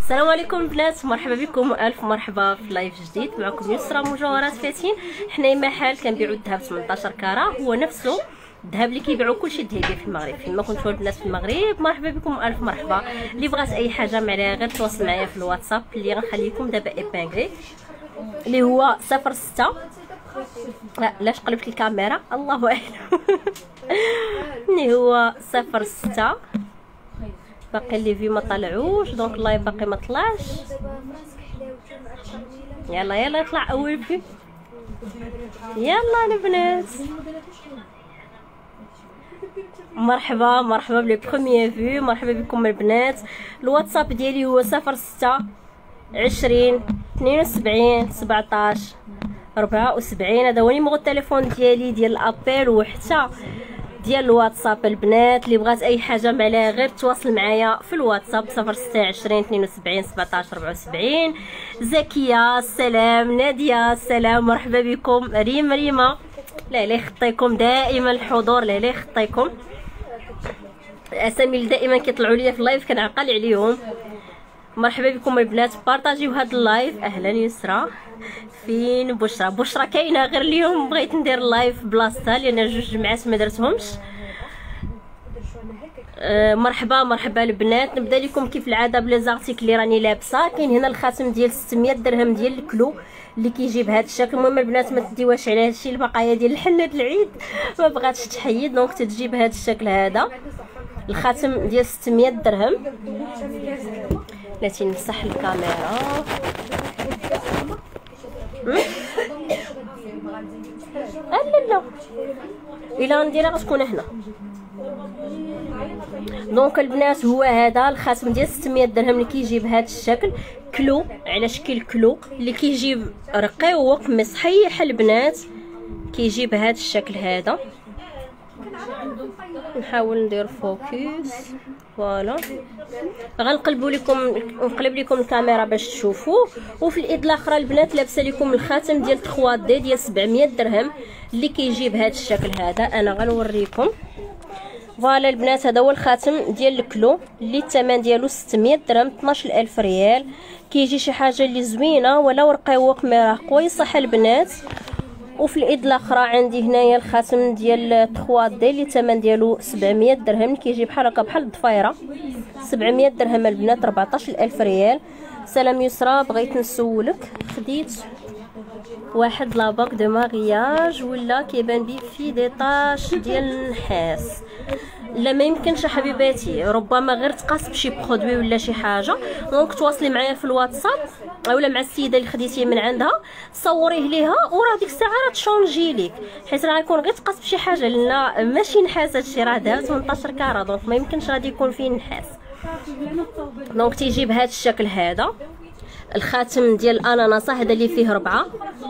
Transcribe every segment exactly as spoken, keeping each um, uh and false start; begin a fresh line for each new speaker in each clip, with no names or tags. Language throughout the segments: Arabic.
السلام عليكم البنات، مرحبا بكم والف مرحبا في لايف جديد. معكم يسرى مجوهرات فاتين. حنايا محل كنبيعوا الذهب ثمنطاش كاره، هو نفسه الذهب اللي كيبيعوا كلشي ذهبيه في المغرب. فيما كنتوا البنات في المغرب مرحبا بكم والف مرحبا. اللي بغات اي حاجه معايا غير تواصل معايا في الواتساب اللي غنخليكم دابا ايبانغي، اللي هو صفر ستة. لا لاش قلبت الكاميرا، الله اعلم. اللي هو صفر ستة. باقي لي في ما طلعوش، دونك اللايف باقي ما طلعش. يلا يلا طلع اول في، يلا البنات مرحبا مرحبا بلي بروميير فيو. مرحبا بكم البنات. الواتساب ديالي هو صفر ستة عشرين اثنين وسبعين سبعطاش ربعة وسبعين. هذا هو نيميرو التليفون ديالي ديال الابيل وحتى ديال الواتساب. البنات اللي بغات اي حاجه معايا غير تواصل معايا في الواتساب صفر ستة عشرين اثنين وسبعين سبعطاش ربعة وسبعين. زكيه السلام، ناديه السلام، مرحبا بكم. ريم ريمه، لا لا يخطيكم دائما الحضور، لا لا يخطيكم. الاسامي اللي دائما كيطلعوا لي في اللايف كنعقل عليهم. مرحبا بكم البنات، بارطاجيو هذا اللايف. اهلا يسرى. فين بشرى؟ بشرى كاينه غير اليوم بغيت ندير اللايف بلاصتها لان جوج جمعات ما درتهمش. أه مرحبا مرحبا البنات. نبدا لكم كيف العاده بلي زارتيك اللي راني لابسه. كاين هنا الخاتم ديال ستمية درهم ديال الكلو اللي كيجي بهذا الشكل. المهم البنات ما تديوهاش على هادشي، البقايا ديال الحنه العيد ما بغاتش تحيد، دونك تتجي بهذا الشكل هذا. الخاتم ديال ستمية درهم. بلاتي نمسح الكاميرا. لا لا الا نديرها غتكون هنا. دونك البنات هو هذا الخاتم ديال ستمية درهم اللي كيجي بهذا الشكل كلو، على شكل كلو اللي كيجي رقيق مصحيح البنات، كيجي بهذا الشكل هذا. نحاول ندير فوكس فوالا. غنقلبوا لكم نقلب لكم الكاميرا باش تشوفوا. وفي الايد الاخرى البنات لابسه لكم الخاتم ديال ثلاثة دي ديال سبعمية درهم اللي كيجي بهذا الشكل هذا. انا غنوريكم فوالا البنات. هذا هو الخاتم ديال الكلو اللي الثمن ديالو ستمية درهم، اثناش ألف ريال. كيجي شي حاجه اللي زوينه ولا ورقيوق مراقوي يصح البنات. وفي الايد الاخرى عندي هنايا الخاتم ديال ثلاثة دي اللي الثمن ديالو سبعمية درهم، كيجي بحال هكا بحال الضفيره. سبعمية درهم البنات، أربعطاش ألف ريال. سلام يسرى، بغيت نسولك، خديت واحد لاباك دو مارياج ولا كيبان بيه في دي طاش ديال النحاس؟ لا ما يمكنش حبيباتي، ربما غير تقاس بشي برودوي ولا شي حاجه. دونك تواصلي معايا في الواتساب اولا مع السيده اللي خديتيه من عندها، صوريه ليها وراه ديك الساعه راه تشونجي ليك، حيت راه يكون غير تقاس بشي حاجه لان ماشي نحاس هادشي، راه دهب ثمنطاش كاره، دونك ما يمكنش غادي يكون فيه نحاس. دونك تيجي بهذا الشكل هذا. الخاتم ديال الاناناس هذا اللي فيه ربعه،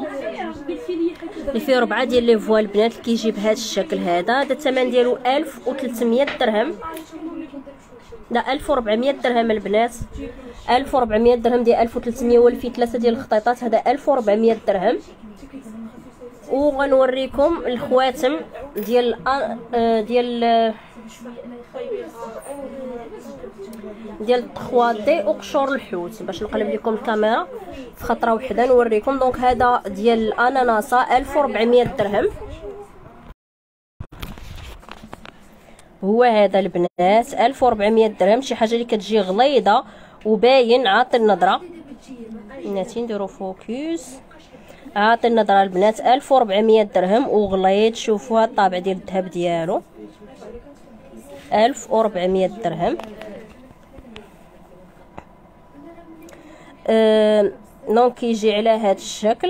اللي فيه ربعه ديال لي فوال البنات، اللي كيجي بهذا الشكل هذا. هذا الثمن ديالو ألف وثلاثمية درهم، لا ألف وربعمية درهم البنات. ألف وربعمية درهم ديال ألف وثلاثمية، واللي فيه ثلاثه ديال الخطيطات هذا ألف وربعمية درهم. وغنوريكم الخواتم ديال ديال ديال ثلاثة دي وقشور الحوت باش نقلب لكم الكاميرا في خطره وحده نوريكم. دونك هذا ديال الاناناسه ألف وربعمية درهم. هو هذا البنات ألف وربعمية درهم، شي حاجه اللي كتجي غليظه وباين عاطي النظره. بناتي نديرو فوكس، عاطي النظره البنات. ألف وربعمية درهم وغليظ. شوفوا هاد الطابع ديال الذهب ديالو ألف وربعمية درهم. أه دونك كيجي على هذا الشكل.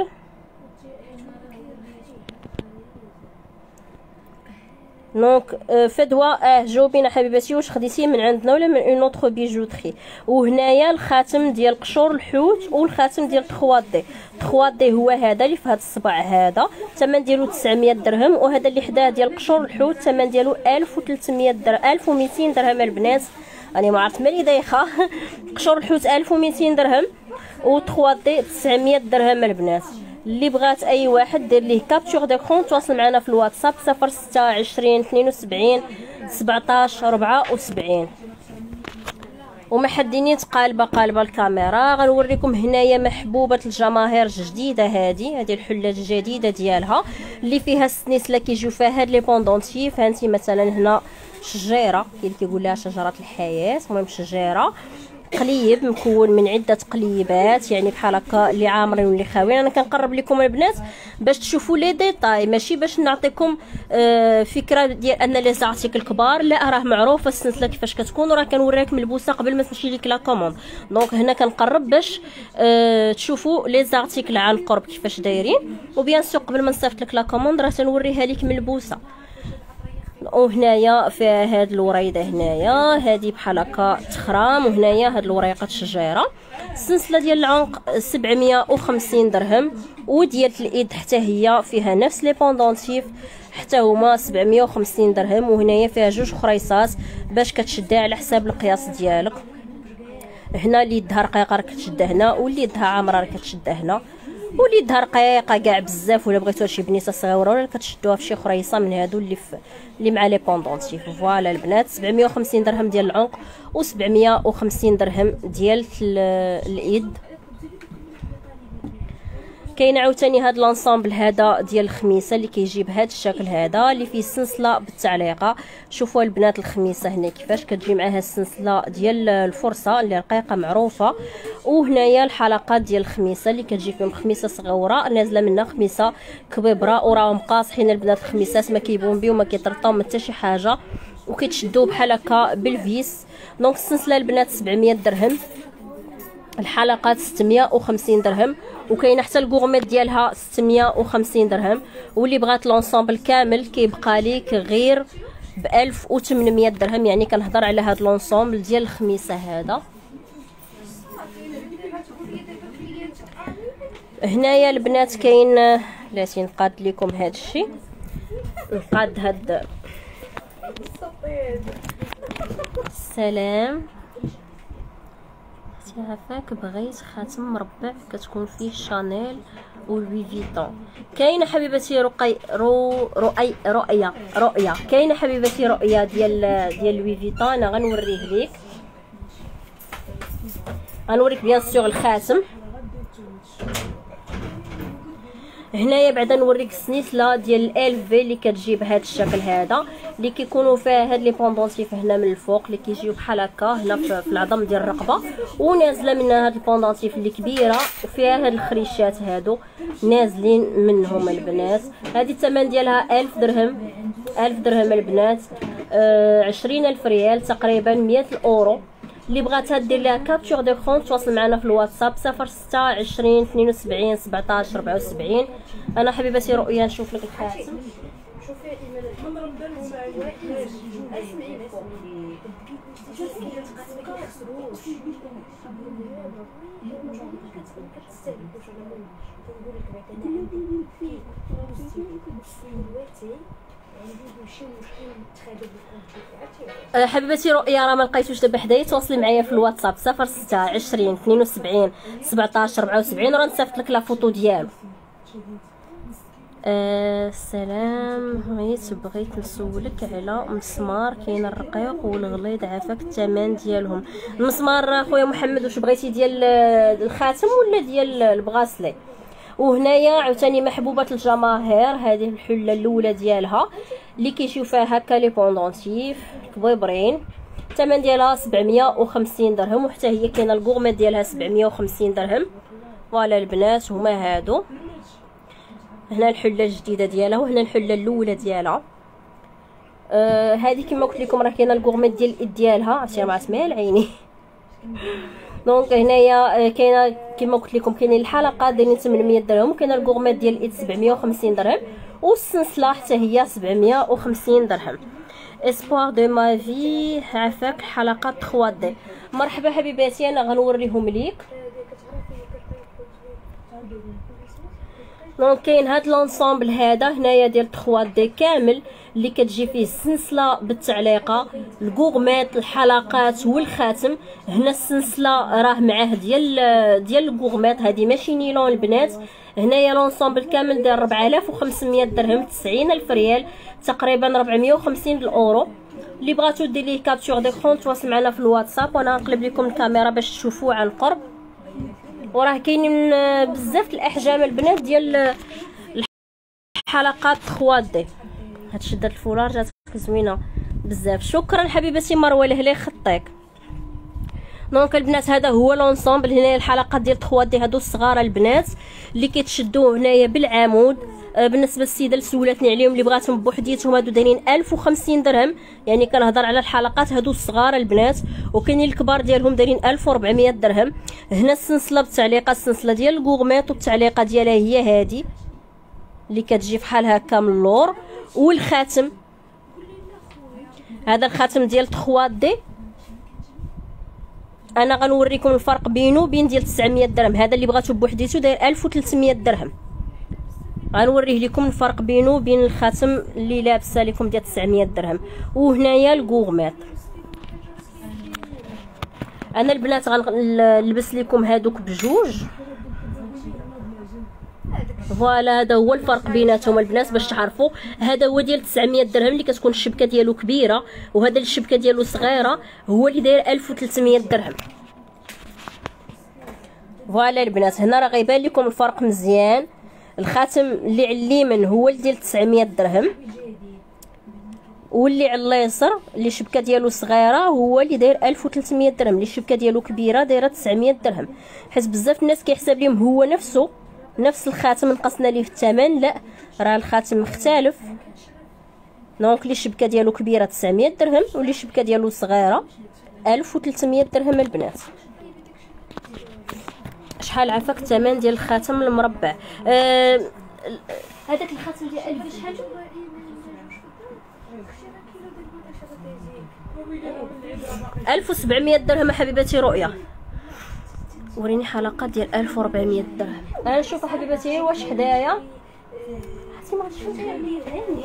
دونك أه فدوى، اه جاوبينا حبيباتي واش خديتيه من عندنا ولا من اون اوتر بيجوتري. وهنايا الخاتم ديال قشور الحوت والخاتم ديال ثلاثة دي. ثلاثة دي هو هذا اللي في هذا الصبع هذا، الثمن ديالو تسعمية درهم. وهذا اللي حداه ديال قشور الحوت الثمن ديالو ألف وثلاثمية درهم، ألف ومئتين درهم البنات. راني ما عرفت مالي دايخه. قشور الحوت ألف ومئتين درهم و ثلاثة دي تسعمية درهم البنات. اللي بغات اي واحد دير ليه كابتور ديكرون تواصل معنا في الواتساب صفر ستة عشرين اثنين وسبعين سبعطاش ربعة وسبعين. وما حديني تقالبه قالبه الكاميرا. غنوريكم هنايا محبوبه الجماهير جديده، هذه هذه الحله الجديده ديالها اللي فيها السنيسله كيجيو فيها هاد لي بوندونتيف. هانتي مثلا هنا شجيره كي كيقول لها شجره الحياه، المهم شجيره قليب مكون من عده قليبات، يعني بحال هكا اللي عامرين واللي خاويين. انا كنقرب لكم البنات باش تشوفوا لي ديتاي، ماشي باش نعطيكم آه فكره ديال ان لي زارتيكل كبار، لا راه معروفه السلسله كيفاش كتكون، وراه كنوريك ملبوسه قبل ما تمشي لك لا كوموند. دونك هنا كنقرب باش آه تشوفوا لي زارتيكل عن قرب كيفاش دايرين، وبيان سور قبل ما نصيفط لك لا كوموند راه تنوريها لك ملبوسه. وهنايا فيها هاد الوريده، هنايا هادي بحال هكا تخرام، وهنايا هاد الوريقه الشجيره. السلسله ديال العنق سبعمية وخمسين درهم، وديال الايد حتى هي فيها نفس لي بوندونتيف حتى هما سبعمية وخمسين درهم. وهنايا فيها جوج خريصات باش كتشدها على حساب القياس ديالك. هنا اللي يدها رقيقه راه كتشدها هنا، واللي يدها عامره راه كتشدها هنا، واللي يدها رقيقه كاع بزاف ولا بغيتوها شي بنيته صغيره ولا كتشدوها في شي خريصه من هادو اللي في اللي مع لي بوندونتيف. فوالا البنات سبعمية وخمسين درهم ديال العنق وسبعمية وخمسين درهم ديال الايد. كاين عاوتاني هاد لانصامبل هذا ديال الخميسه اللي كيجي بهذا الشكل هذا اللي فيه السلسله بالتعليقه. شوفوا البنات الخميسه هنا كيفاش كتجي معها السلسله ديال الفرصه اللي رقيقه معروفه، وهنايا الحلقات ديال الخميسه اللي كتجي فيهم خميسه صغيره نازله منها خميسه كبيبره، وراهم قاصحين البنات الخميسات ما كيبون بيو ما كيطرطاو من حتى شي حاجه، وكيتشدوا بحال هكا بالفيس. دونك السلسله البنات سبعمية درهم، الحلقات ستمية وخمسين درهم، وكاينه حتى الكورميت ديالها ستمية وخمسين درهم. واللي بغات لونسامبل كامل كيبقى ليك غير ب ألف وثمنمية درهم، يعني كنهضر على هاد لونسامبل ديال الخميسه هذا. هنايا البنات كاين لاتي نقاد لكم هاد الشيء، نقاد هاد السلام عافاك بغيت خاتم مربع كتكون فيه شانيل ولوي فيتون. كاينه حبيبتي رقي رو رؤي رؤيه رؤيه كاينه حبيبتي رؤيه ديال ديال لوي فيتون. انا غنوريه ليك، غنوريك بيان سور الخاتم. هنايا بعدا نوريك السنيسله ديال الالفي اللي كتجي بهذا الشكل هذا، اللي كيكونوا فيها هاد لي بوندونتيف هنا من الفوق اللي كيجيو بحال هكا هنا في العظم ديال الرقبه، ونازله منها هاد البوندونتيف اللي كبيره وفيها هاد الخريشات هادو نازلين منهم البنات. هذه الثمن ديالها ألف درهم، ألف درهم البنات، آه عشرين ألف ريال تقريبا مية اورو. اللي بغاتها دير لها كابتور ديكرون تواصل معنا في الواتساب صفر ستة عشرين اثنين وسبعين سبعطاش أربعة وسبعين. انا حبيبتي رؤيا نشوف لك الخاتم. شوفي حبيبتي رؤيا راه ما لقيتوش دابا حدايا، تواصلي معايا في الواتساب صفر ستة عشرين اثنين وسبعين سبعطاش أربعة وسبعين وراه نصيفط لك لا فوتو ديالو. آه سلام، بغيت بغيت نسولك على مسمار، كاين الرقيق والغليظ عافاك الثمن ديالهم. المسمار خويا محمد واش بغيتي ديال الخاتم ولا ديال البغاسلي؟ وهنايا عاوتاني محبوبه الجماهير هذه الحله الاولى ديالها اللي كيجيو فيها هكا لي بوندونتيف كبيبرين، الثمن ديالها سبعمية وخمسين درهم، وحتى هي كاينه الكورميت ديالها سبعمية وخمسين درهم. فوالا البنات هما هادو، هنا الحله الجديده ديالها وهنا الحله الاولى ديالها. آه هذه كما قلت لكم راه كاينه الكورميت ديال الايد ديالها، عرفتي مع سميه العيني. دونك هنايا كاينه كما قلت لكم كاينين الحلقات دايرين ثمنمية درهم، وكاينه الكورميت ديال الايد سبعمية وخمسين درهم، والسلسله حتى هي سبعمية وخمسين درهم. اسبوار دو ما في عافاك حلقات ثلاثة دي. مرحبا حبيباتي، انا غنوريهم ليك. دونك كاين هاد لونسامبل هذا هنايا ديال ثلاثة دي كامل اللي كتجي فيه السلسله بالتعليقه، الكورميت، الحلقات والخاتم. هنا السلسله راه معاه ديال ديال الكورميت، هذه ماشي نيلون البنات. هنايا لونسامبل كامل داير أربعة آلاف وخمسمية درهم، تسعين ألف ريال تقريبا أربعمية وخمسين اورو. اللي بغاتو دير ليه كابتور ديكرون تواصل معنا في الواتساب، وانا نقلب لكم الكاميرا باش تشوفوه عن قرب. وراه كاينين بزاف الاحجام البنات ديال الحلقات ثلاثة دي. هاد شدات الفولار جاتك زوينه بزاف. شكرا حبيبتي مروه لهلي خطيك. دونك البنات هذا هو لونسومبل. هنايا الحلقات ديال ثلاثة دي هادو الصغار البنات اللي كيتشدوه هنايا بالعمود. بالنسبه للسيده اللي سولاتني عليهم اللي بغاتهم بوحديتهم هادو دايرين ألف وخمسين درهم، يعني كنهضر على الحلقات هادو الصغار البنات. وكاينين الكبار ديالهم دايرين ألف وأربعمية درهم. هنا السلسله بالتعليقه، السلسله ديال الكوغميط والتعليقه ديالها هي هادي اللي كتجي فحال هكا من اللور. والخاتم هذا الخاتم ديال ثلاثة دي، انا غنوريكم الفرق بينه وبين ديال تسعمية درهم. هذا اللي بغاتو بوحديتو داير ألف وثلاثمية درهم. غنوريه لكم الفرق بينه وبين الخاتم اللي لابسه لكم ديال تسعمية درهم. وهنايا الكوغميط. انا البنات غنلبس لكم هادوك بجوج. فوالا هذا هو الفرق بيناتهم البنات باش تعرفوا. هذا هو ديال تسعمية درهم اللي كتكون الشبكه ديالو كبيره، وهذا الشبكه ديالو صغيره هو اللي داير ألف وثلاثمية درهم. فوالا البنات هنا راه غيبان لكم الفرق مزيان. الخاتم اللي على اليمين هو اللي ديال تسعمية درهم، واللي على اليسار اللي الشبكه ديالو صغيره هو اللي داير ألف وثلاثمية درهم. اللي الشبكه ديالو كبيره دايره تسعمية درهم. حيت بزاف الناس كيحسب لهم هو نفسه نفس الخاتم نقصنا ليه في الثمن. لا، راه الخاتم مختلف. دونك اللي الشبكه ديالو كبيره تسعمية درهم، واللي الشبكه ديالو صغيره ألف وثلاثمية درهم البنات. شحال عافاك الثمن ديال الخاتم المربع؟ آه هذاك الخاتم ديال ألف شحال؟ ألف وسبعمية درهم حبيبتي. رؤيا وريني حلقات ديال ألف وأربعمية درهم. انا نشوف حبيبتي واش حدايا حتى ما غاديش نشوف عليا عيني.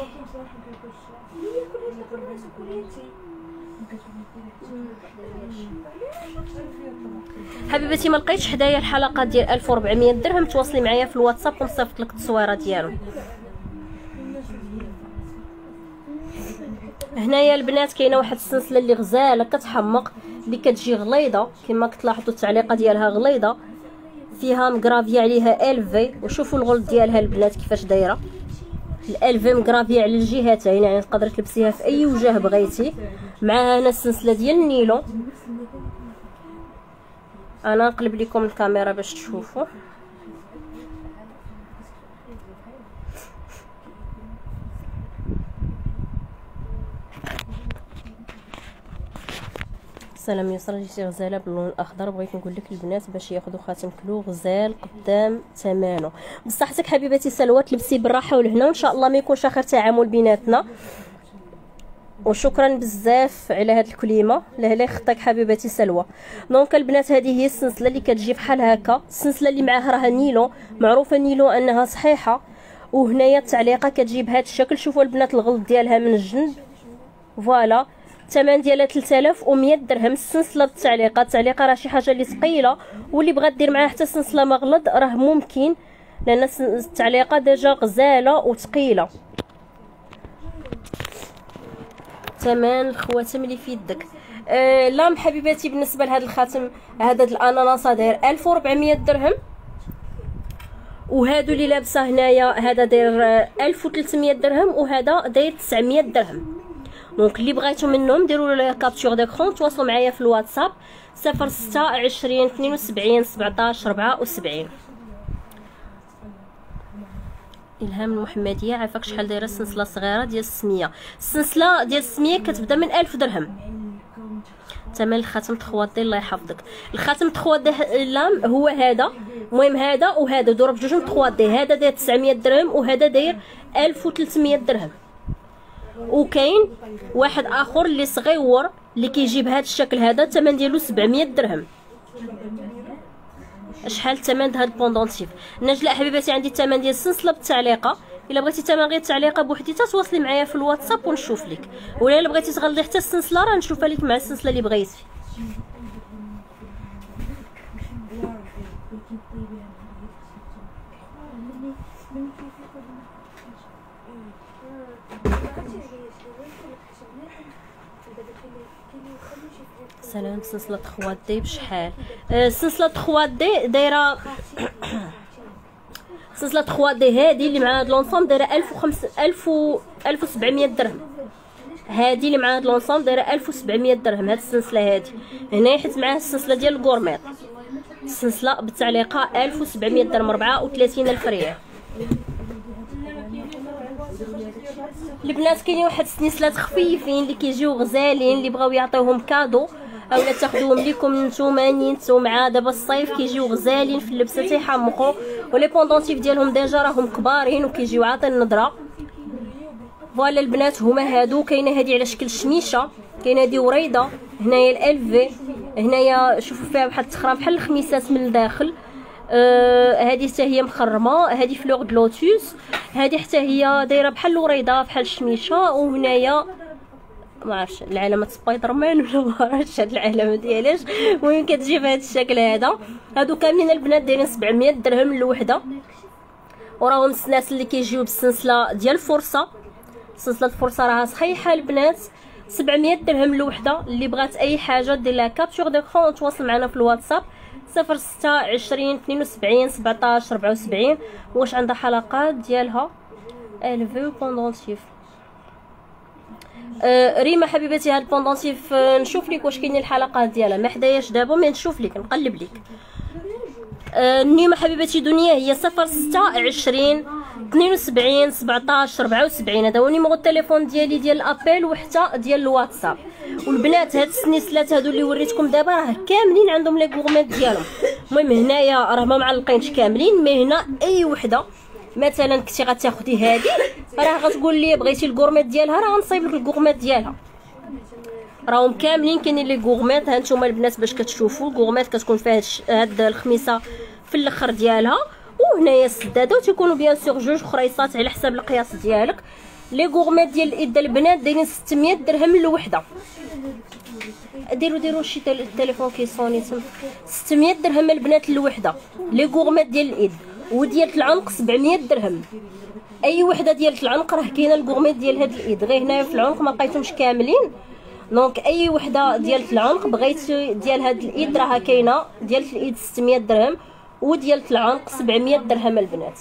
حبيبتي ما لقيتش حدايا الحلقات ديال ألف وأربعمية درهم، تواصلي معايا في الواتساب ونصيفط لك التصويره ديالهم. هنايا البنات كاينه واحد السلسله اللي غزاله كتحمق، اللي كتجي غليظه كما كتلاحظوا التعليقه ديالها غليظه، فيها مكرافيه عليها الفي. وشوفوا الغلط ديالها البنات كيفاش دايره. الالفي مكرافيه على الجهتين، يعني تقدري تلبسيها في اي وجه بغيتي. معها هنا السلسله ديال النيلون. انا نقلب لكم الكاميرا باش تشوفوا. سلام يسرا. جيتي غزاله باللون الاخضر. بغيت نقول لك البنات باش ياخذوا خاتم كلو غزال قدام ثمنه. بصحتك حبيبتي سلوى، تلبسي بالراحه والهنا، وان شاء الله ما يكونش اخر تعامل بيناتنا. وشكرا بزاف على هاد الكليمه. لهلا خطيك حبيبتي سلوى. دونك البنات هذه هي السلسله اللي كتجي بحال هكا. السلسله اللي معاها راها نيلو، معروفه نيلو انها صحيحه. وهنايا التعليقه كتجي بهذا الشكل. شوفوا البنات الغلط ديالها من الجنب. فوالا الثمن ديالها ثلاثة آلاف ومية درهم. السلسله بالتعليقه، التعليقه راه شي حاجه اللي ثقيله، واللي بغات دير معاها حتى سلسله مغلظ راه ممكن، لان التعليقه ديجا غزاله وثقيله. ثمن الخواتم اللي في يدك. آه لام حبيباتي بالنسبه لهذا الخاتم، هذا الاناناسه داير ألف وأربعمية درهم. وهادو اللي لابسه هنايا هذا داير ألف وثلاثمية درهم، وهذا داير تسعمية درهم. دونك اللي بغيتو منهم ديروا لي كابتور ديكرون، تواصلوا معايا في الواتساب صفر ستة عشرين اثنين وسبعين سبعطاش أربعة وسبعين. الهام المحمديه، عافاك شحال دايره السلسله صغيره ديال السميه؟ السلسله ديال السميه كتبدا من ألف درهم. ثمن الخاتم ثلاثة الله يحفظك. الخاتم ثلاثة لام هو هذا، المهم هذا وهذا ضرب بجوج ثلاثة. هذا داير تسعمية درهم، وهذا داير ألف وثلاثمية درهم. وكاين واحد اخر اللي صغيور اللي كيجي بهذا الشكل، هذا الثمن ديالو سبعمية درهم. شحال الثمن هاد البوندونتيف؟ نجلاء حبيباتي عندي الثمن ديال السلسله بالتعليقه. الا بغيتي الثمن غير التعليقه بوحديتها تواصلي معايا في الواتساب ونشوف لك، ولا الا بغيتي تغلي حتى السلسله راه نشوفها لك مع السلسله اللي بغيتي. سلام. سلسله ثلاثة دي بشحال؟ السلسله ثلاثة دي دايره سلسله ثلاثة دي هذه اللي مع هاد لونسوم دايره ألف وخمسمية ألف ألف وسبعمية درهم. هذه اللي مع هاد لونسوم دايره ألف وسبعمية درهم. هاد السلسله هذه هنا حيت معاها السلسله ديال الكورميط، السلسله بالتعليقه ألف وسبعمية درهم، أربعة وثلاثين ألف ريال. البنات كاينين واحد السنيسلات خفيفين اللي كيجيو غزالين اللي بغاو يعطيوهم كادو اولا تاخذوهم ليكم نتوما نينتو مع دابا الصيف، كيجيو غزالين في اللبسه تيحمقوا، ولي بوندونتيف ديالهم ديجا راهم كبارين وكيجيو عاطين نظره. فوالا البنات هما هادو. كاينه هادي على شكل شميشه، كاينه هادي وريضه، هنايا الالفي، هنايا شوفوا فيها واحد التخرام بحال الخميسات من الداخل. آه هذه حتى هي مخرمه، هذه فلوغ د لوتوس، هذه حتى هي دايره بحال الوريضه بحال الشميشه. وهنايا ما عرفتش العلامه سبايدر مان ولا ما عرفتش هاد العلامه ديالاش، المهم كتجي بهذا الشكل هذا. هادو كاملين البنات دايرين سبعمية درهم الوحده، وراهم السناسل اللي كيجيو بالسلسله ديال الفرصه. سلسله الفرصه راها صحيحه البنات، سبعمية درهم الوحده. اللي بغات اي حاجه دير لها كابتور ديكرون وتواصل معنا في الواتساب صفر ستة عشرين اثنين وسبعين سبعطاش ربعة وسبعين. واش عندها حلقات ديالها الفي بوندونتيف. آه ريما حبيبتي هاد البوندونتيف آه نشوف لك واش كاينين الحلقات ديالها، ما حداياش دابا مي نشوف لك نقلب لك. آه النيمه حبيبتي دنيا هي صفر ستة عشرين اثنين وسبعين سبعطاش ربعة وسبعين. هذا هو نيميرو التليفون ديالي ديال الابيل وحتى ديال الواتساب. والبنات هاد السنيسلات هادو اللي وريتكم دابا راه كاملين عندهم لي كورميت ديالهم. المهم هنايا راه ما معلقينش كاملين، مي هنا اي وحده مثلا كنتي غتاخدي هادي راه غتقول لي بغيتي الكورميت ديالها راه غنصايب لك الكورميت ديالها. راهم كاملين كاينين لي كورميت. ها نتوما البنات باش كتشوفوا الكورميت كتكون فيها هاد الخميسه في الاخر ديالها، وهنايا السداده، وتيكونوا بيان سور جوج خريصات على حساب القياس ديالك. لي كورميت ديال الايد البنات دايرين ستمية درهم الوحده. ديروا ديروا شي التليفون كيصوني تما. ستمية درهم البنات الوحده لي كورميت ديال الايد. وديال العنق سبعمية درهم. اي وحده ديال العنق راه كاينه الكورميت ديال هاد الايد، غير هنايا في العنق ما لقيتهمش كاملين. دونك اي وحده ديال العنق بغيتي ديال هاد الايد راها كاينه، ديال الايد ستمية درهم وديال العنق سبعمية درهم البنات.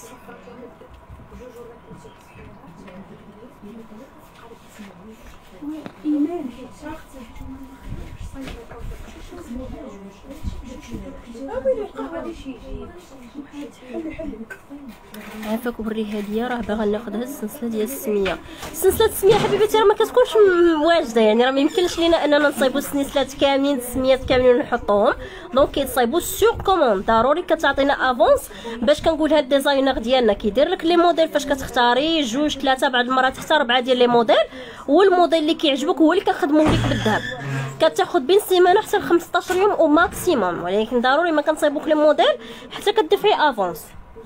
عافاك وري هديه راه باغا ناخذ السلسله ديال السميه. السلسله السميه حبيبتي راه ما كتكونش واجده، يعني راه ما يمكنش لينا اننا نصايبوا السنسلات كاملين السميات كاملين ونحطوهم. دونك كيتصايبوا سور كوموند، ضروري كتعطينا افونس باش كنقول هاد الديزاينر ديالنا كيدير لك لي موديل فاش كتختاري جوج ثلاثه بعض المرات حتى اربعه ديال لي موديل، والموديل اللي كيعجبك هو اللي كنخدموه لك بالذهب. كتاخذ بين سيمانه حتى ل خمسطاش يوم او ماكسيموم، ولكن ضروري ما كنصايبوك لي موديل حتى كدفعي افونس.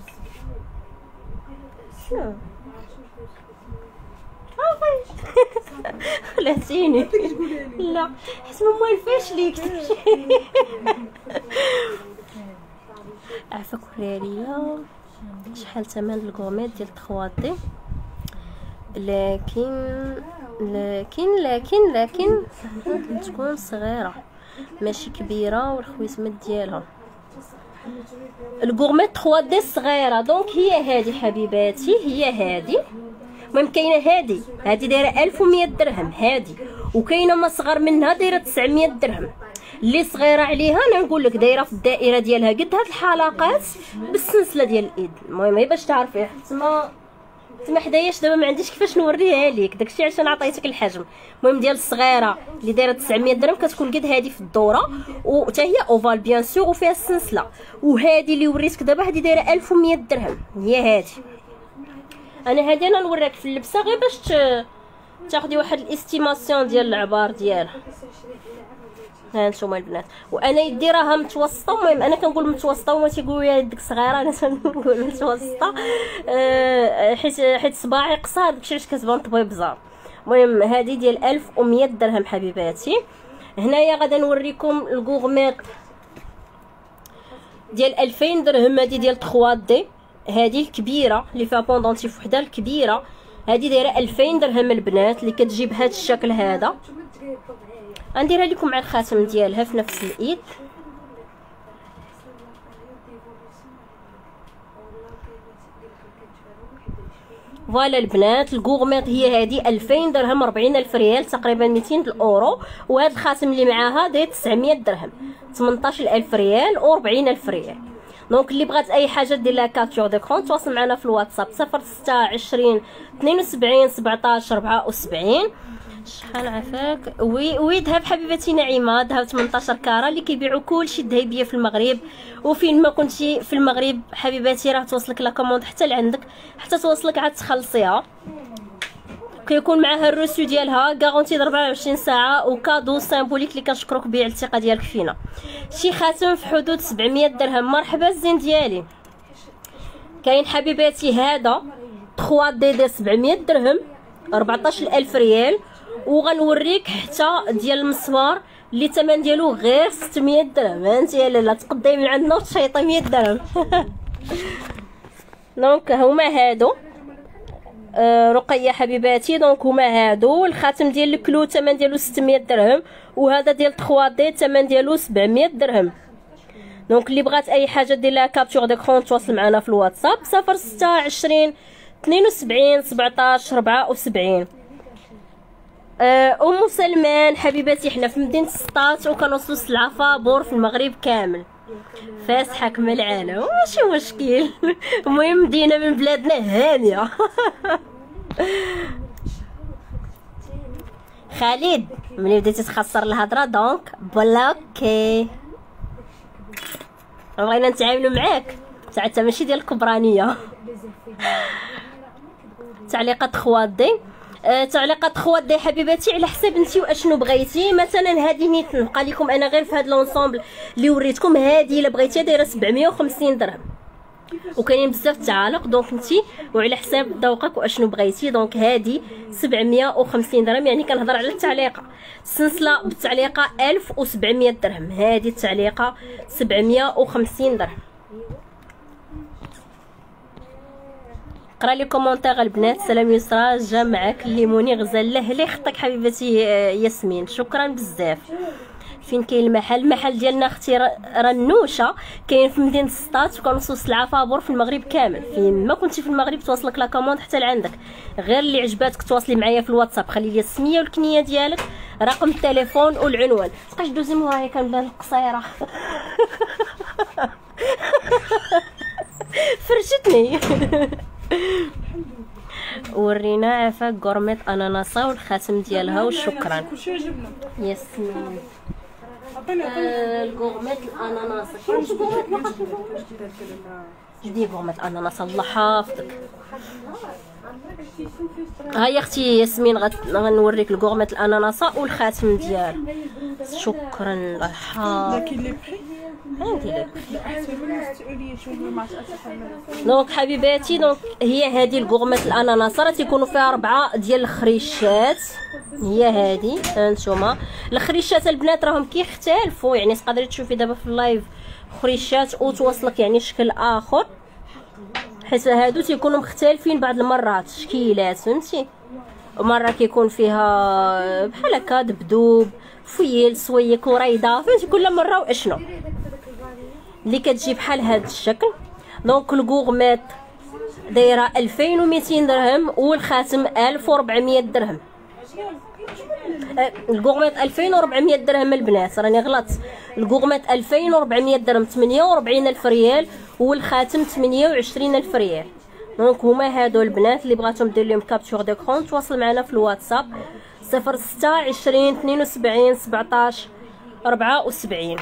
خلاتيني لا حيت ما موالفاش ليك عافاك وريها ليا شحال ثمن الكورميت ديال ثلاثة دي. لكن لكن لكن لكن تكون صغيره ماشي كبيره، والخويسمات ديالها الكورميت ثلاثة دي صغيره. دونك هي هذه حبيباتي، هي هذه. المهم كاينه هذه هذه دايره ألف ومية درهم هذه، وكاينه ما صغر منها دايره تسعمية درهم. اللي صغيره عليها انا نقول لك دايره في الدائره ديالها قد هاد الحلقات بالسلسله ديال الايد. المهم باش تعرفي تما تما حداياش دابا ما عنديش كيفاش نوريها ليك، داكشي عشان عطيتك الحجم. المهم ديال الصغيره اللي دايره تسعمية درهم كتكون قد هذه في الدوره، وحتى هي اوفال بيان سور وفيها السلسله. وهذه اللي وريتك دابا هذه دايره ألف ومية درهم، هي هذه. انا هذه انا نوريك في اللبسه غير باش تاخدي واحد الاستيماسيون ديال العبار ديالها. ها نتوما البنات، وانا يدي راها متوسطه. المهم انا كنقول متوسطه وما تيقولوا لي يدك صغيره، انا تنقول متوسطه أه حيت حيت صباعي قصار داكشي علاش كتبان طبيبزه. المهم هذه ديال ألف ومية درهم حبيباتي. هنايا غادا نوريكم الكورميط ديال ألفين درهم، هذه ديال ثلاثة دي، هذه الكبيره اللي فيها بوندونتيف وحده الكبيره هذه دايره ألفين درهم البنات، اللي كتجي بهذا الشكل هذا. غنديرها لكم مع الخاتم ديالها في نفس الايد. فوالا البنات، الكوغميط هي هذه ألفين درهم، أربعين ألف ريال، تقريبا مئتين الاورو. وهذا الخاتم اللي معاها داير تسعمية درهم، ثمنطاش ألف ريال و أربعين ألف ريال. دونك اللي بغات اي حاجه دير لها كابتور ديكرون تواصل معنا في الواتساب صفر ستة عشرين اثنين وسبعين سبعطاش أربعة وسبعين. شحال عافاك. وي وي ذهب حبيبتي نعيمه، ذهب ثمنطاش كاره اللي كيبيعوا كلشي الذهبيه في المغرب. وفين ما كنتي في المغرب حبيباتي راه توصلك لا كوموند حتى لعندك، حتى توصلك عاد تخلصيها. كيكون معاها الروسو ديالها غارونتي أربعة وعشرين ساعه، وكادو سامبوليك اللي كنشكروك بيه على الثقه ديالك فينا. شي خاتم في حدود سبعمية درهم. مرحبا الزين ديالي. كاين حبيباتي هذا ثلاثة دي دي سبعمية درهم، أربعطاش ألف ريال. وغنوريك حتى ديال المسمار اللي الثمن ديالو غير ستمية درهم. انت يا لاله تقداي من عندنا وتشيطي مية درهم. دونك هما هادو آه رقيه حبيباتي. دونك هما هادو. الخاتم ديال الكلو الثمن ديالو ستمية درهم، وهذا ديال ثلاثة دي الثمن ديالو سبعمية درهم. دونك اللي بغات اي حاجه دير لها كابتور ديكرون تواصل معنا في الواتساب صفر ستة عشرين اثنين وسبعين سبعطاش أربعة وسبعين. ام سلمان حبيباتي، حنا في مدينه سطات وكنوصلوا السلعه فابور في المغرب كامل. فاسحك من العالم ماشي مشكل. المهم مدينه من بلادنا هانيه. خالد ملي بديتي تخسر الهضره دونك بلوكي. بغينا نتعاملوا معاك حتى ماشي ديال الكبرانيه. تعليقات خوادي أه تعليقات خوادي حبيباتي على حساب انتي واشنو بغيتي. مثلا هذه نيت نبقى لكم انا غير في هذا لونسومبل اللي وريتكم، هذه الا بغيتيها دايره سبعمية وخمسين درهم، وكاينين بزاف التعالق. دونك انتي وعلى حساب ذوقك واشنو بغيتي. دونك هذه سبعمية وخمسين درهم، يعني كنهضر على التعليقه. السلسله بالتعليقه ألف وسبعمية درهم، هذه التعليقه سبعمية وخمسين درهم. قرا لي كومونتير البنات. سلام يسرا، جا معاك الليموني غزاله لي خطك حبيبتي ياسمين، شكرا بزاف. فين كاين المحل؟ المحل ديالنا اختي رنوشه، كاين في مدينه سطات، وكنوصلوا السلعه فابور في المغرب كامل. فين ما كنتي في المغرب توصلك لا كوموند حتى لعندك. غير اللي عجباتك تواصلي معايا في الواتساب، خلي لي السميه والكنيه ديالك، رقم التليفون والعنوان. تبقاش دوزي مورايا كنبان قصيره. فرجتني. ورينا عافاك غورميط اناناسه والخاتم ديالها وشكرا. ياسمين الغورميط الاناناسه جدي غورميط اناناسه الله حافظك. هيا اختي ياسمين غنوريك الغورميط الاناناسه والخاتم ديالها. شكرا الله يحفظك. عندي لك دونك حبيباتي. دونك هي هذه الغورميط الاناناس راه تيكونوا فيها اربعه ديال الخريشات. هي هذه هانتوما الخريشات البنات راهم كيختلفوا، يعني تقدري تشوفي دابا في اللايف خريشات وتوصلك يعني شكل اخر، حيت هادو تيكونوا مختلفين بعض المرات شكيلات فهمتي. ومره كيكون فيها بحال هكا دبدوب فيل سويك وريضه فهمتي، كل مره واشنو اللي كتجي بحال هاد الشكل. دونك الغورميط دايره ألفين ومئتين درهم، والخاتم ألف وأربعمية درهم. الغورميط ألفين وأربعمية درهم البنات، راني غلطت. الغورميط ألفين وأربعمية درهم، ثمانية وأربعين ألف ريال، والخاتم ثمانية وعشرين ألف ريال. دونك هما هادو البنات اللي بغاتهم دير لهم كابتور ديكرون تواصل معنا في الواتساب صفر ستة عشرين اثنين وسبعين سبعطاش أربعة وسبعين.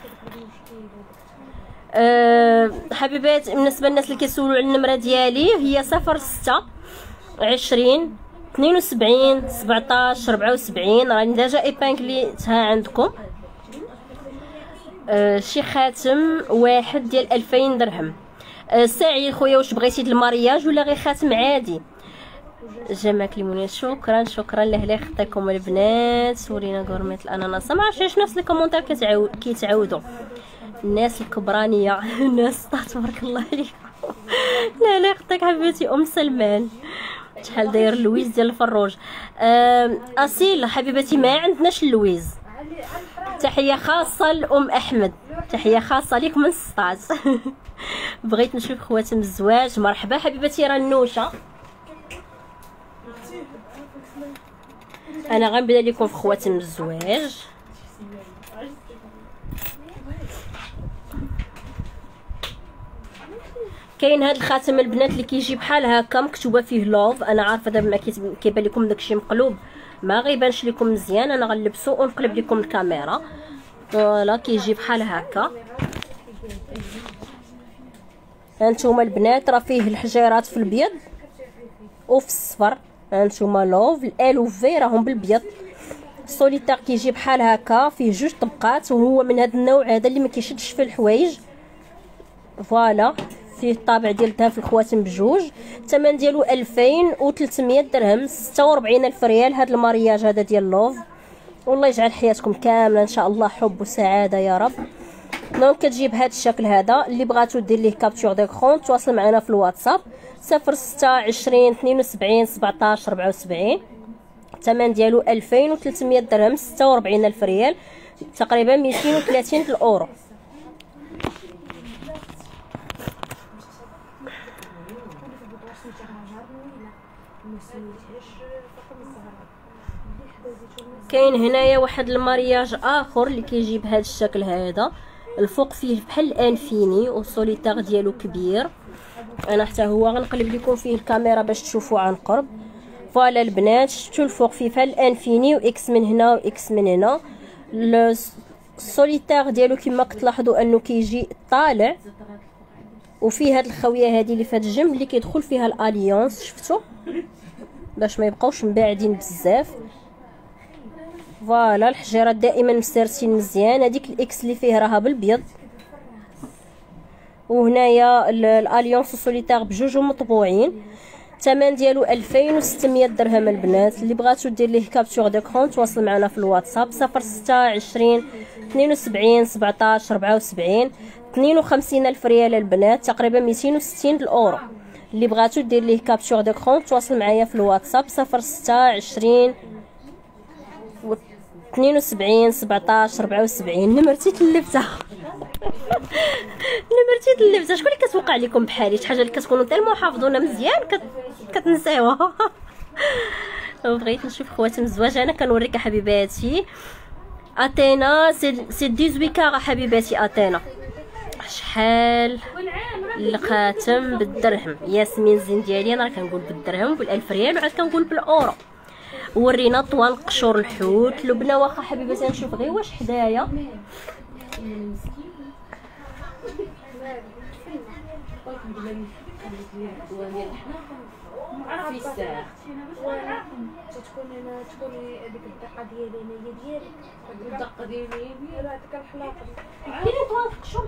أه حبيبات بالنسبه للناس اللي كيسولوا على النمره ديالي هي صفر ستة عشرين اثنين وسبعين سبعطاش أربعة وسبعين. راني ديجا ايبانكلي تها عندكم. أه شي خاتم واحد ديال ألفين درهم. أه ساعي خويا واش بغيتي د المارياج ولا غير خاتم عادي؟ جماك ليمونيه شكرا شكرا لهلا خطيكم البنات. ورينا غورميط الاناناس ما عرفتش نفس الكومونتير كيتعاود كيتعاودوا الناس الكبرانيه. الناس تبارك الله عليكم. لا لا خطيك حبيبتي ام سلمان. شحال داير اللويز ديال الفروج؟ اصيل حبيبتي ما عندناش اللويز. تحيه خاصه لام احمد، تحيه خاصه ليك من سطات. بغيت نشوف خواتم الزواج. مرحبا حبيبتي رنوشه. انا غنبدا لكم في خواتم الزواج. كاين هاد الخاتم البنات اللي كيجي بحال هكا مكتوبه فيه لوف. انا عارفه دابا ما كيبان لكم داكشي مقلوب، ما غيبانش لكم مزيان. انا غنلبسو ونقلب لكم الكاميرا. فوالا كيجي بحال هكا. هانتوما البنات راه فيه الحجيرات في الابيض وفي الصفر. هانتوما لوف الال و في راهم بالابيض. السوليتير كيجي بحال هكا فيه جوج طبقات، وهو من هذا النوع هذا اللي ما كيشدش في الحوايج. فوالا فيه الطابع ديال الذهب في الخواتم بجوج. الثمن ديالو ألفين وثلاثمية درهم، ستة وربعين الف ريال. هذا المارياج هذا ديال لوف. والله يجعل حياتكم كامله ان شاء الله حب وسعاده يا رب. دونك كتجي بهذا الشكل هذا. اللي بغاتو دير ليه كابتور ديكرون تواصل معنا في الواتساب صفر ستة عشرين اثنين وسبعين سبعطاش ربعة وسبعين. الثمن ديالو ألفين وثلاثمية درهم، ستة وربعين الف ريال، تقريبا مئتين وثلاثين الاورو. كاين هنايا واحد المارياج اخر اللي كيجي بهذا الشكل هذا. الفوق فيه بحال الانفيني والسوليتير ديالو كبير. انا حتى هو غنقلب لكم فيه الكاميرا باش تشوفوا عن قرب. فوالا البنات شفتوا الفوق فيه بحال الانفيني واكس من هنا واكس من هنا. السوليتير ديالو كما كتلاحظوا انه كيجي طالع، وفيه هاد الخويه هذه اللي في هاد الجنب اللي كيدخل فيها الاليونس. شفتوا باش ما يبقاوش مباعدين بزاف. فوالا الحجيرات دائما مسرسين مزيان. هذيك الاكس اللي فيه راها بالابيض، وهنايا الاليونس والسوليتير بجوج مطبوعين. الثمن ديالو ألفين وستمية درهم البنات. اللي بغاتو دير ليه كابتور ديكرون تواصل معنا في الواتساب صفر ستة عشرين اثنين وسبعين سبعطاش ربعة وسبعين. اثنين وخمسين الف ريال البنات، تقريبا مئتين وستين الاورو. اللي بغاتو دير ليه كابتور ديكرون تواصل معايا في الواتساب صفر ستة عشرين اثنين وسبعين سبعطاش ربعة وسبعين. نمرتي تلبتها. نمرتي تلبتها. شكون اللي كتوقع لكم بحالي؟ شي حاجه اللي كتكونوا تالمو حافظونا مزيان كت... كتنساوها. بغيت نشوف خواتم الزواج. انا كنوريك حبيباتي اتينا سي ثمانية عشر كاره حبيباتي. اتينا شحال الخاتم بالدرهم؟ ياسمين زين ديالي انا كنقول بالدرهم بالالف ريال، وعاد كنقول بالاورو. ورينا طوال قشور الحوت. لبنى واخا حبيباتي نشوف غير واش حدايا.
عرفتي الساعه تكون انا تكون هذيك الدقه ديالي هي ديالي الدقه ديالي هي هذيك الحلاقه كاين طوال قشور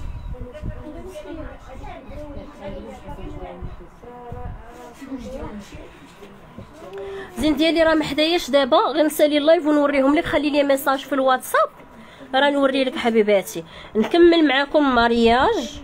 زين ديالي راه ما حداياش. دابا غنسالي اللايف ونوريهم لك. خلي لي ميساج في الواتساب راه نوري لك حبيباتي. نكمل معكم مارياج.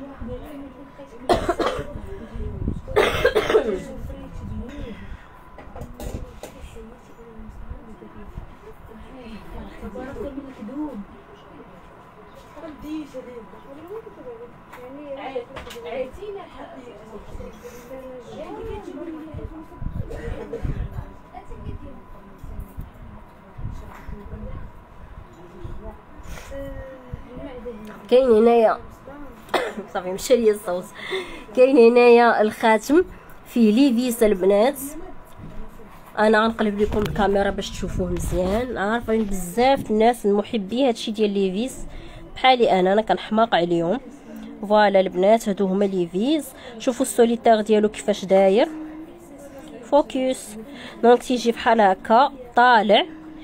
كاين هنايا صافي مشى ليا الصوت. كاين هنايا الخاتم فيه ليفيس البنات. انا غنقلب لكم الكاميرا باش تشوفوه مزيان. عارفين بزاف الناس المحبي هادشي ديال ليفيس بحالي انا انا كنحماق عليهم. فوالا البنات هادو هما ليفيس. شوفوا السوليتير ديالو كيفاش داير. فوكس. دونك تيجي بحال هكا طالع.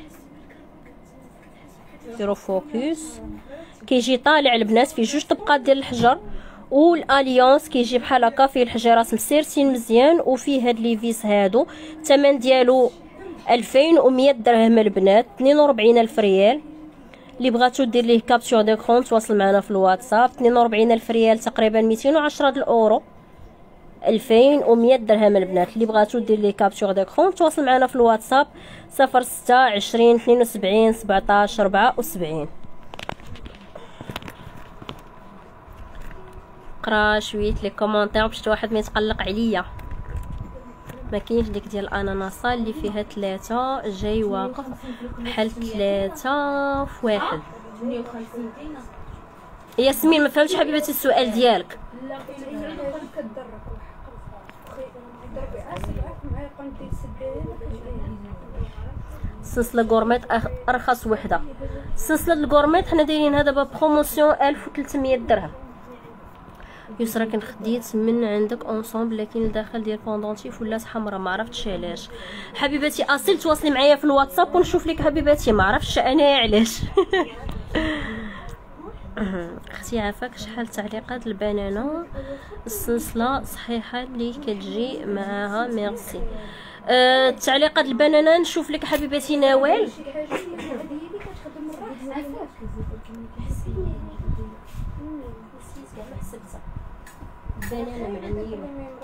ديروا فوكس. كيجي طالع البنات فيه جوج طبقات ديال الحجر، والاليونس كيجي بحال هكا فيه الحجيرات مسيرتين مزيان، وفيه هاد ليفيس هادو. الثمن ديالو ألفين ومية درهم البنات، اثنين وربعين الف ريال. اللي بغاتو دير ليه كابتور ديكرون تواصل معنا في الواتساب. اثنين وربعين الف ريال، تقريبا مئتين وعشرة الاورو. ألفين ومية درهم البنات. اللي بغاتو دير لي كابتور ديكرون تواصل معنا في الواتساب صفر ستة عشرين اثنين وسبعين سبعطاش أربعة وسبعين. قرا شويه لي كومونتير باش واحد ما يتقلق عليا. ما كاينش ديك ديال الاناناسه اللي فيها ثلاثة جاي واقف بحال ثلاثة في واحد. ياسمين ما فهمتش حبيبتي السؤال ديالك.
لا كدرك
السلسله غورميت ارخص وحده. السلسله الغورميت حنا دايرينها دابا بروموسيون ألف وثلاثمية درهم. يسرا كنت خديت من عندك اونصومبل لكن الداخل ديال فوندونتيف ولات حمراء ما عرفتش علاش. حبيبتي اصيل تواصلي معايا في الواتساب ونشوف لك حبيبتي ما عرفتش انا علاش. اختي عافاك شحال تعليقات البنانه السلسله صحيحه اللي كتجي معاها ميرسي. أه تعليقات البنانه نشوف لك حبيبتي نوال. بنانه معنيه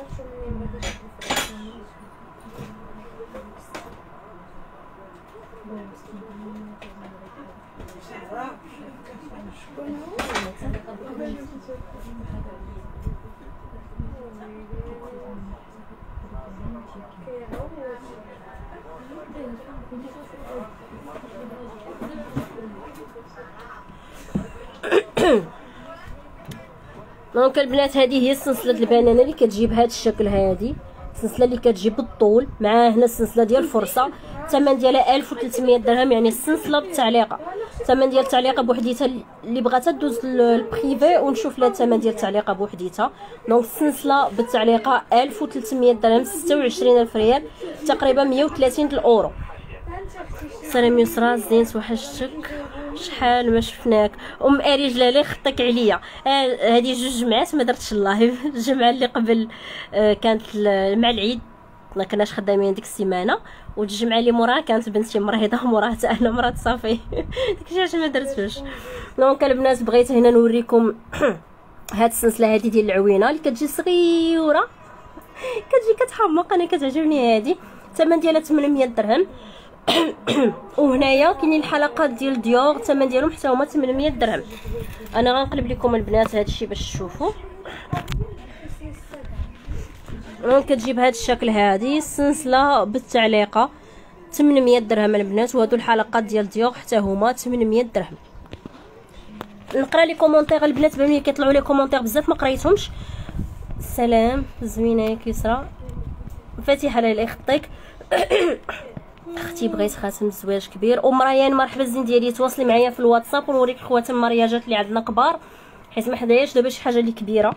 دونك البنات هذه هي سلسله البنانه اللي كتجي بهذا الشكل. هذه السلسله اللي كتجي بالطول مع هنا السلسله ديال الفرصه. الثمن ديالها ألف وثلاثمية درهم يعني السلسله بالتعليقه. الثمن ديال التعليقه بوحديتها اللي بغاتها دوز للبريفي ونشوف لها الثمن ديال التعليقه بوحديتها. دونك السلسله بالتعليقه ألف وثلاثمية درهم ستة وعشرين ألف ريال تقريبا مية وثلاثين الاورو. سلام يسرا زينت وحشتك شحال ما شفناك. ام اري جلاله خطك عليا. هذه جوج جمعات ما درتش اللايف. الجمعه اللي قبل آه كانت مع العيد ما كناش خدامين ديك السيمانه والجمعه اللي موراها كانت بنتي مريضه وموراها حتى انا مرض صافي داكشي علاش ما درتوش. دونك البنات بغيت هنا نوريكم هاد السلسله هذه ديال العوينه اللي كتجي صغيره كتجي كتحمق. انا كتعجبني هذه. الثمن ديالها ثمانمية درهم. وهنايا كاينين الحلقات ديال ديور الثمن ديالهم حتى هما ثمانمية درهم. انا غنقلب لكم البنات هذا الشيء باش تشوفوا. كتجي بهذا الشكل. هذه السلسله بالتعليقه ثمانمية درهم البنات. وهادو الحلقات ديال ديور حتى هما ثمانمية درهم. نقرا لي كومونتير البنات بما كيطلعوا لي كومونتير بزاف ما قريتهمش. سلام زوينه ياك يسرا فاتحه الله يخطيك. اختي بغيت خاتم زواج كبير. ام ريان مرحبا زين ديالي تواصلي معايا في الواتساب ونوريك خواتم المارياجات اللي عندنا كبار حيت ما حداياش دابا شي حاجه اللي كبيره.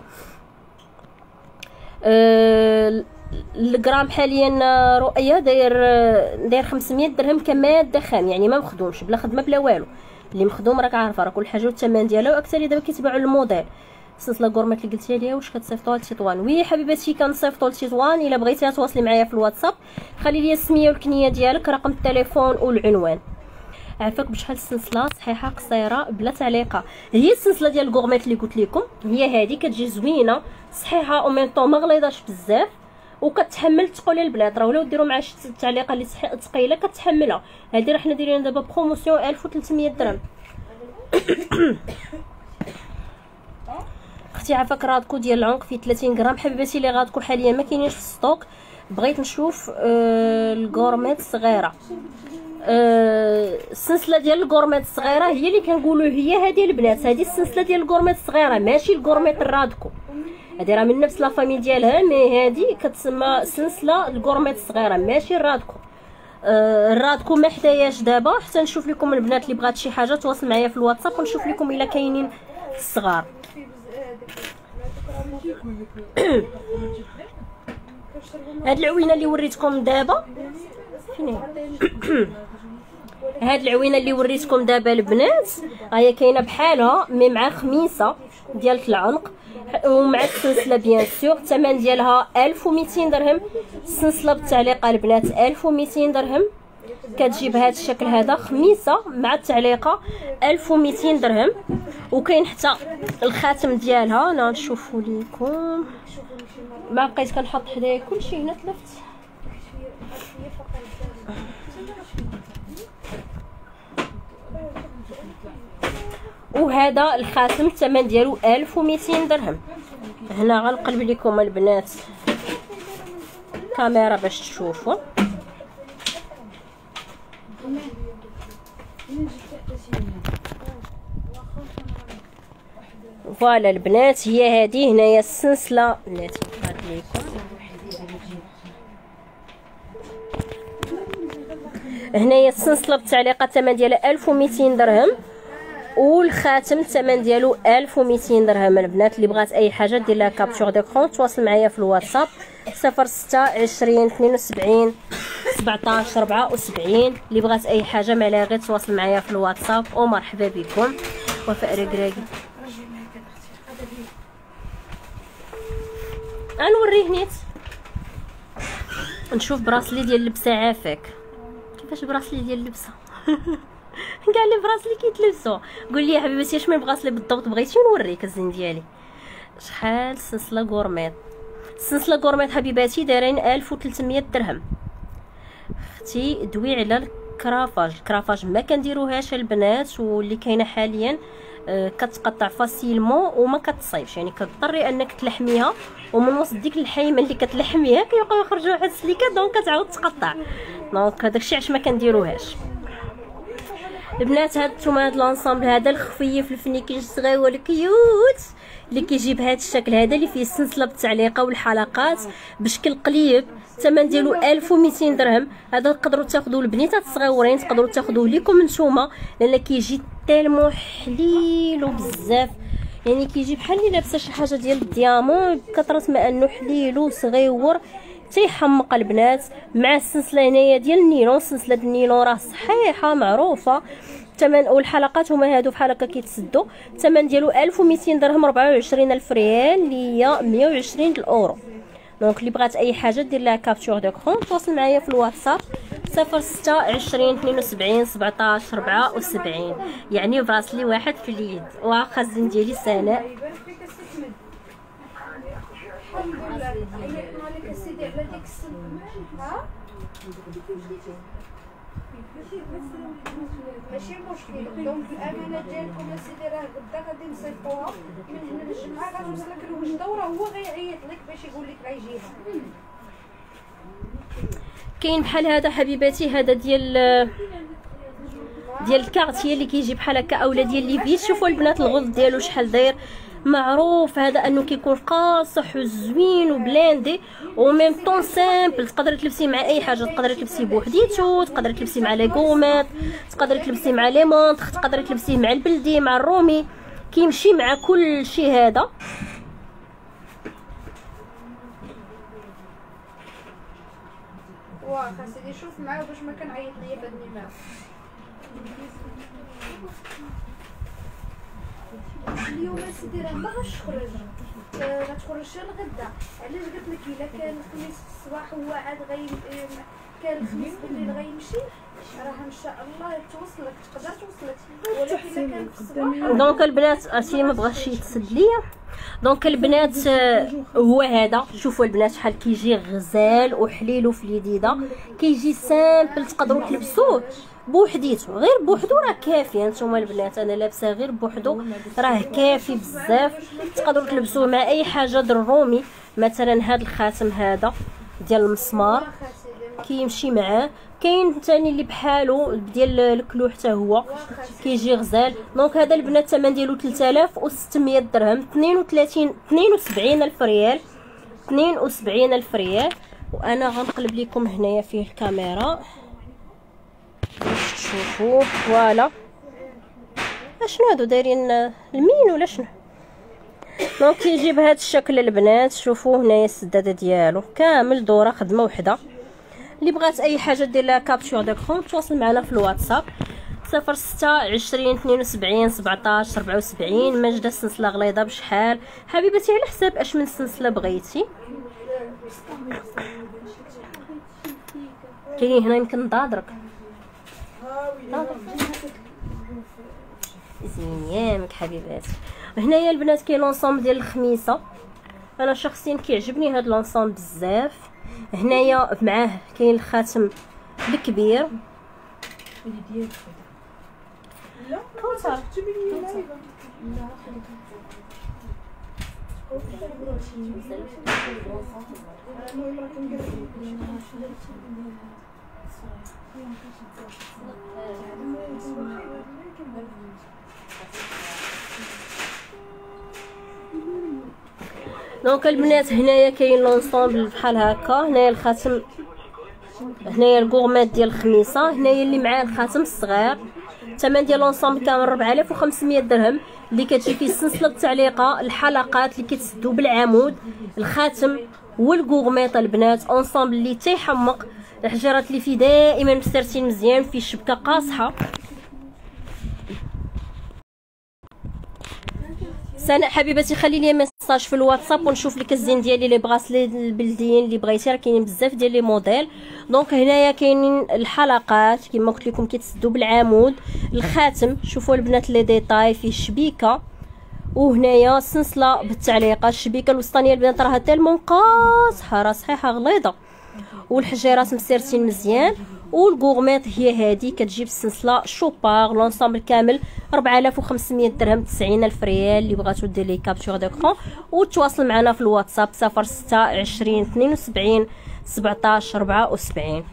أه الجرام حاليا رؤيه داير داير خمسمية درهم كماده خام يعني ما مخدومش بلا خدمه بلا والو. اللي مخدوم راك عارفه راه كل حاجه والثمن ديالها. واكثر دابا كيتباعوا الموديل. السلسله غورميت اللي قلتي ليها واش كتصيفطوها لتطوان؟ وي حبيبتي كنصيفطوا لتطوان. الا بغيتيها تواصلي معايا في الواتساب خلي لي السميه والكنيه ديالك رقم التليفون والعنوان. عافاك بشحال السلسله صحيحه قصيره بلا تعليقه. هي السلسله ديال الغورميت اللي قلت لكم هي هذه كتجي زوينه صحيحه او ميم طون ما غليظاش بزاف وكتحمل ثقيله البنات. راه ولاو ديروا مع شي التعليقه اللي ثقيله كتحملها. هذه راه حنا دايرين دابا بروموسيون ألف وثلاثمية درهم. اختي عافاك رادكو ديال العنق فيه ثلاثين غرام. حبيباتي لي غادكو حاليا ما كاينينش في الستوك. بغيت نشوف آه الغورميت الصغيره. آه السلسله ديال الغورميت الصغيره هي اللي كنقولوا هي هذه البنات. هذه السلسله ديال الغورميت الصغيره ماشي الغورميت الرادكو. هذه راه من نفس لا فامي ديالها مي هذه كتسمى سلسله الغورميت الصغيره ماشي الرادكو. آه الرادكو ما حداياش دابا حتى نشوف لكم البنات اللي بغات شي حاجه تواصل معايا في الواتساب ونشوف لكم الا كاينين الصغار. هاد العوينه اللي وريتكم دابا فين هي؟ هاد العوينه اللي وريتكم دابا البنات هي كاينه بحالها مي مع خميسه ديال العنق ومع السلسله بيان سور. الثمن ديالها ألف ومئتين درهم. السلسله بالتعليقه البنات ألف ومئتين درهم. كتجي بهذا الشكل هذا، خميسه مع التعليقه ألف ومئتين درهم. وكاين حتى الخاتم ديالها، انا نشوفوا لكم، ما بقيت كنحط حدايا كلشي هنا تلفت. وهذا الخاتم الثمن ديالو ألف ومئتين درهم. هنا غنقلب لكم البنات كاميرا باش تشوفوا. فوالا البنات، هي هذه هنايا السلسله التي قلت لكم. هنايا السلسله بالتعليقه الثمن ديالها ألف ومئتين درهم، والخاتم الثمن ديالو ألف ومئتين درهم. البنات اللي بغات اي حاجه دير لها كابتور ديكرون تواصل معايا في الواتساب صفر ستة عشرين اثنين وسبعين سبعطاش ربعة وسبعين. اللي بغات اي حاجه ما عليها غير تواصل معايا في الواتساب. ومرحبا بكم. وفاء ركراكي غنوريه نيت. نشوف براسلي ديال اللبسه عافاك، كيفاش براسلي ديال اللبسه كاع لي براسلي كيتلبسوا. قول لي يا حبيبتي اش من براسلي بالضبط بغيتي نوريك الزين ديالي. شحال سلسله غورميط، السلسله غورميط حبيباتي دايرين ألف وثلاثمية درهم. اختي دوي على الكرافاج، الكرافاج ما كنديروهاش البنات، واللي كاينه حاليا آه كتقطع فاسيلمون وما كتصايبش، يعني كتضطري انك تلحميها، ومن وسط ديك اللحيمه اللي كتلحميها كيبقاو يخرجوا واحد السليكه، دونك كتعاود تقطع. دونك داكشي علاش ما كنديروهاش البنات. هاد نتوما هاد لونسامبل هذا الخفيف الفنيكيج الصغيور الكيوت اللي كيجي بهذا الشكل هذا، اللي فيه السلسله بالتعليقه والحلقات بشكل قليب، الثمن ديالو ألف ومئتين درهم. هذا تقدروا تاخذوا البنيتات الصغيورين، تقدروا تاخذوه ليكم نتوما، لان كيجي تالمو حليل وبزاف، يعني كيجي بحال اللي لابسه شي حاجه ديال الديامون بكثره ما انه حليل وصغيور تيحمق البنات. مع السلسله هنايا ديال النيلون، سلسله النيلون راه صحيحه معروفه. الثمن والحلقات هما هادو بحال هكا كيتسدوا. الثمن ديالو ألف ومئتين درهم، أربعة وعشرين ألف ريال اللي هي مية وعشرين الاورو. دونك اللي بغات اي حاجه دير لها كابتور ديكرون تواصل معايا في الواتساب صفر ستة عشرين اثنين وسبعين سبعطاش ربعة وسبعين. يعني براسلي واحد في اليد. واخا الزين ديالي سناء
ماشي مشكل. دونك الامانه ديالكم اسيدي راه غدا غادي نصيفطوها من هنا للجمعه، غتوصل لك الوجده وراه هو غيعيط لك باش يقول لك راه يجيبها.
كاين بحال هذا حبيباتي، هذا ديال ديال الكارتيه اللي كيجي بحال هكا، اولا ديال ليفيت. شوفوا البنات الغلظ ديالو شحال داير، معروف هذا انه كيكون قاصح وزوين وبلاندي وميم طون سامبل. تقدري تلبسيه مع اي حاجه، تقدري تلبسيه بوحديتو، تقدري تلبسيه مع لي غوميط، تقدري تلبسيه مع لي مونطخ، تقدري تلبسيه مع البلدي مع الرومي، كيمشي مع كل شيء. هذا
واخا سيدي شوف معاه باش ما كنعيط ليا بهاد النمره. اليوم سيدي راه باغاش تخرج، غتخرج حتى الغدا. علاش قلت لك الا كان الخميس في الصباح هو عاد غي كان الخميس بالليل غيمشي، راه ان شاء الله توصلك، تقدر توصلك. ولكن الا كان في الصباح
دونك البنات اسي ما بغاش يتسد ليا. دونك البنات هو هذا، شوفوا البنات شحال كيجي غزال وحليل في اليديده، كيجي سامبل، تقدروا تلبسوه بوحديتو، غير بوحدو راه كافي. هانتوما البنات انا لابسه غير بوحدو راه كافي بزاف. تقدروا تلبسوه مع اي حاجه درومي، مثلا هذا الخاتم هذا ديال المسمار كيمشي معاه. كاين ثاني اللي بحالو ديال الكلو حتى هو كيجي غزال. دونك هذا البنات الثمن ديالو ثلاثة آلاف وستمية درهم، اثنين وثلاثين اثنين وسبعين الف ريال، اثنين وسبعين الف ريال. وانا غنقلب لكم هنايا فيه الكاميرا باش تشوفوا. فوالا اشنو هادو دايرين المين ولا شنو؟ دونك كيجي بهذا الشكل البنات. شوفوا هنايا السداده ديالو كامل دوره خدمه وحده. اللي بغات اي حاجه دير لها كابتور ديكرون تواصل معنا في الواتساب صفر ستة عشرين اثنين وسبعين سبعطاش ربعة وسبعين. ماجده السلسله غليظه بشحال حبيبتي؟ على حساب اش من سلسله بغيتي. كاين هنا يمكن نضادرك زينيامك حبيباتي. هنايا البنات كاين لونسومبل ديال الخميسه، انا شخصيا كيعجبني هاد لونسومبل بزاف. هنايا معاه كاين الخاتم الكبير.
لا كوثر كتبي لي لا
دونك البنات هنايا كاين لونسومبل بحال هكا. هنايا الخاتم، هنايا الكورمات ديال الخميسه، هنايا اللي معاه الخاتم الصغير. الثمن ديال لونسومبل كامل ربعة آلاف وخمسمية درهم، اللي كتجي فيه السلسله التعليقه، الحلقات اللي كتسدوا بالعمود، الخاتم والكورميط البنات. اونسومبل اللي تيحمق، الحجرات اللي فيه دائما مسترسين مزيان، فيه شبكه قاصحه. سناء حبيبتي خلي لي ميساج في الواتساب ونشوف لك الزين ديالي لي بغاسلي البلديين اللي بغيتي، راه كاينين بزاف ديال لي موديل. دونك هنايا كاينين الحلقات كما قلت لكم كيتسدوا بالعمود، الخاتم شوفوا البنات لي ديتاي فيه شبيكه، وهنايا السلسله بالتعليقه. الشبيكه الوسطانيه البنات راها تالمون قاصحه، راه صحيحه غليظه، والحجيرات مسيرتين مزيان. والكورميط هي هذه كتجيب السلسله شوبار. لونسومبل كامل ربعة آلاف وخمسمية درهم، تسعين ألف ريال. اللي بغاتو دير لي كابتور ديكرون وتواصل معنا في الواتساب صفر ستة عشرين اثنين وسبعين سبعطاش ربعة وسبعين.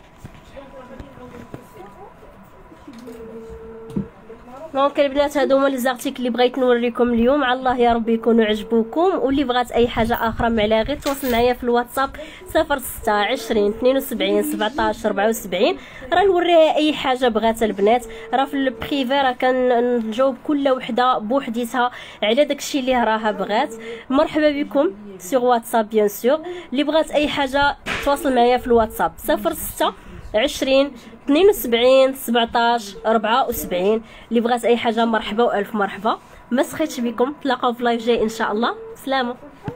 دونك البنات هادو هما لي زارتيكل اللي بغيت نوريكم اليوم. على الله يا ربي يكونوا عجبوكم، واللي بغات اي حاجه اخرى معليها غير تواصل معايا في الواتساب صفر ستة عشرين اثنين وسبعين سبعطاش ربعة وسبعين. راه نوريها اي حاجه بغات البنات، راه في البريفي راه كنجاوب كل وحده بوحديتها على داكشي اللي راها بغات. مرحبا بكم سيغ واتساب بيان سور. اللي بغات اي حاجه تواصل معايا في الواتساب صفر ستة عشرين اثنين وسبعين سبعطاش ربعة وسبعين. اللي بغات اي حاجه مرحبا والف مرحبا. ما سخيتش بكم، تلاقاو في لايف جاي ان شاء الله. سلامه.